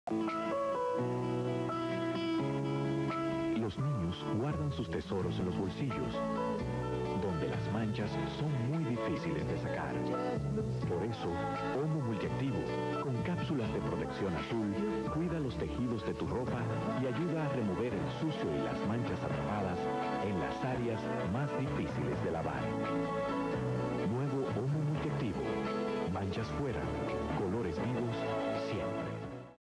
Los niños guardan sus tesoros en los bolsillos, donde las manchas son muy difíciles de sacar. Por eso, Omo Multiactivo, con cápsulas de protección azul, cuida los tejidos de tu ropa y ayuda a remover el sucio y las manchas atrapadas en las áreas más difíciles de lavar. Nuevo Omo Multiactivo. Manchas fuera,